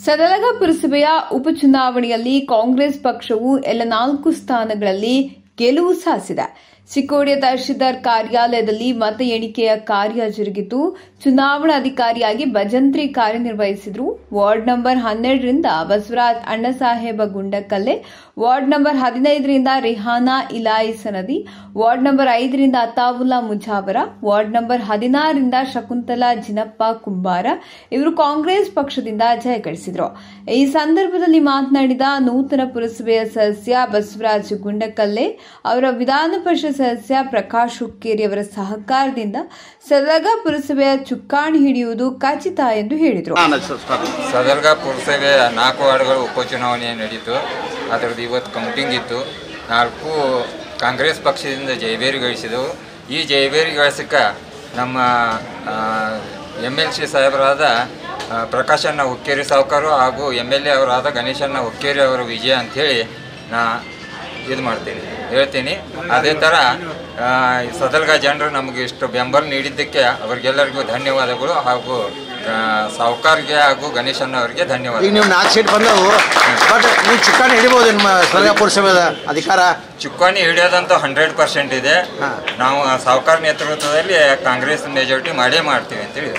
ಸದಲಗ ಪುರಸಭೆಯ ಉಪಚುನಾವಣೆಯಲ್ಲಿ ಕಾಂಗ್ರೆಸ್ ಪಕ್ಷವು ಎಲ್ಲ 4 ಸ್ಥಾನಗಳಲ್ಲಿ ಗೆಲುವು ಸಾಧಿಸಿದೆ. ಚಿಕ್ಕೋಡಿಯ ತಹಶೀಲ್ದಾರ್ ಕಾರ್ಯಾಲಯದಲ್ಲಿ ಮತ ಎಣಿಕೆಯ ಕಾರ್ಯ ಜರುಗಿತು. ಚುನಾವಣಾಧಿಕಾರಿಯಾಗಿ ಭಜಂತ್ರಿ ಕಾರ್ಯನಿರ್ವಹಿಸಿದರು. ವಾರ್ಡ್ ನಂಬರ್ 12ರಿಂದ ಬಸವರಾಜ್ ಅಣ್ಣಸಾಹೇಬ ಗುಂಡಕಲ್ಲೆ, ವಾರ್ಡ್ ನಂಬರ್ 15ರಿಂದ ರಿಹಾನಾ ಇಲಾಯಿ ಸನದಿ, ವಾರ್ಡ್ ನಂಬರ್ 5ರಿಂದ ಅತಾವುಲ್ಲಾ ಮುಜಾವರ, ವಾರ್ಡ್ ನಂಬರ್ 16ರಿಂದ ಶಕುಂತಲಾ ಜಿನಪ್ಪ ಕುಂಬಾರ ಇವರು ಕಾಂಗ್ರೆಸ್ ಪಕ್ಷದಿಂದ ಜಯಗಳಿಸಿದರು. ಈ ಸಂದರ್ಭದಲ್ಲಿ ಮಾತನಾಡಿದ ನೂತನ ಪುರಸಭೆಯ ಸದಸ್ಯ ಬಸವರಾಜ್ ಗುಂಡಕಲ್ಲೆ ಅವರ ವಿಧಾನ ಪರಿಷತ್ ಸದಸ್ಯ ಪ್ರಕಾಶ್ ಹುಕ್ಕೇರಿ ಅವರ ಸಹಕಾರದಿಂದ ಸದಲಗ ಪುರಸಭೆಯ ಚುಕ್ಕಾಣಿ ಹಿಡಿಯುವುದು ಖಚಿತ ಎಂದು ಹೇಳಿದರು. ಸದಲಗ ಪುರಸಭೆಯ 4 ವಾರ್ಡ್ಗಳು ಉಪಚುನಾವಣೆ ನಡೆಯಿತು. ಅದರದ್ದು ಇವತ್ತು ಕೌಂಟಿಂಗ್ ಇತ್ತು. 4 ಕಾಂಗ್ರೆಸ್ ಪಕ್ಷದಿಂದ ಜಯಬೇರಿ ಗಳಿಸಿದವು. ಈ ಜಯಬೇರಿ ಗಳಿಸಕ್ಕೆ ನಮ್ಮ MLC ಸಾಹೇಬರಾದ ಪ್ರಕಾಶಣ್ಣ ಹುಕ್ಕೇರಿ ಸಾವುಕಾರು ಹಾಗೂ MLA ಅವರಾದ ಗಣೇಶಣ್ಣ ಹುಕ್ಕೇರಿ ಅವರ ವಿಜಯ ಅಂಥೇಳಿ ನಾ ಇದು ಮಾಡ್ತೀನಿ ಹೇಳ್ತೀನಿ. ಅದೇ ಥರ ಸದಲ್ಗ ಜನರು ನಮಗೆ ಇಷ್ಟು ಬೆಂಬಲ ನೀಡಿದ್ದಕ್ಕೆ ಅವರಿಗೆಲ್ಲರಿಗೂ ಧನ್ಯವಾದಗಳು ಹಾಗೂ ಸಾವುಕಾರ್ಗೆ ಹಾಗೂ ಗಣೇಶಣ್ಣ ಅವರಿಗೆ ಧನ್ಯವಾದ. ಈಗ ನೀವು 4 ಸೀಟ್ ಬಂದವು, ಬಟ್ ನೀವು ಚುಕ್ಕಾಣಿ ಹಿಡಿಬೋದು ನಿಮ್ಮ ಸದಲ್ಗ ಪುರಸಭೆಯ ಅಧಿಕಾರ? ಚುಕ್ಕಾಣಿ ಹಿಡಿಯೋದಂತೂ 100% ಇದೆ. ನಾವು ಸಾವುಕಾರ ನೇತೃತ್ವದಲ್ಲಿ ಕಾಂಗ್ರೆಸ್ ಮೆಜಾರಿಟಿ ಮಾಡೇ ಮಾಡ್ತೀವಿ ಅಂತೇಳಿ.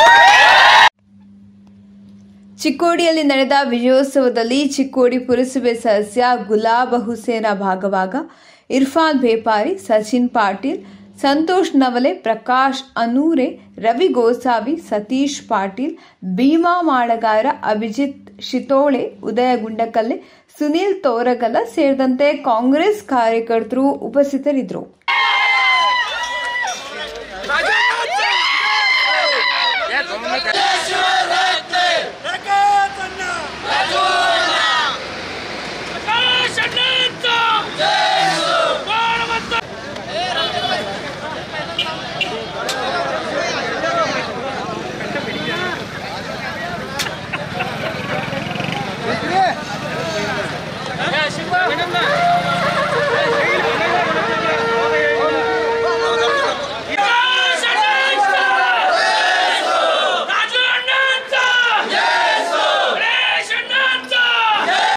ಚಿಕ್ಕೋಡಿಯಲ್ಲಿ ನಡೆದ ವಿಜಯೋತ್ಸವದಲ್ಲಿ ಚಿಕ್ಕೋಡಿ ಪುರಸಭೆ ಸದಸ್ಯ ಗುಲಾಬ ಹುಸೇನ ಭಾಗವಾಗ, ಇರ್ಫಾನ್ ಬೇಪಾರಿ, ಸಚಿನ್ ಪಾಟೀಲ್, ಸಂತೋಷ್ ನವಲೆ, ಪ್ರಕಾಶ್ ಅನೂರೆ, ರವಿ ಗೋಸಾವಿ, ಸತೀಶ್ ಪಾಟೀಲ್, ಭೀಮಾ ಮಾಡಗಾರ, ಅಭಿಜಿತ್ ಶಿತೋಳೆ, ಉದಯ ಗುಂಡಕಲ್ಲೆ, ಸುನೀಲ್ ತೋರಗಲ ಸೇರಿದಂತೆ ಕಾಂಗ್ರೆಸ್ ಕಾರ್ಯಕರ್ತರು ಉಪಸ್ಥಿತರಿದ್ದರು.